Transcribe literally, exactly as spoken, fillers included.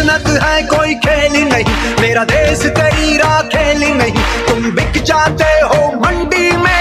मसनत है कोई खेल नहीं, मेरा देश तेरी राखेल नहीं। तुम बिक जाते हो मंडी में